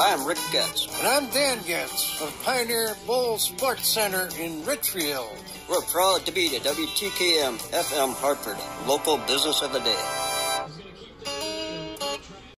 Hi, I'm Rick Getz. And I'm Dan Getz of Pioneer Bowl Sports Center in Richfield. We're proud to be the WTKM FM Hartford Local Business of the Day.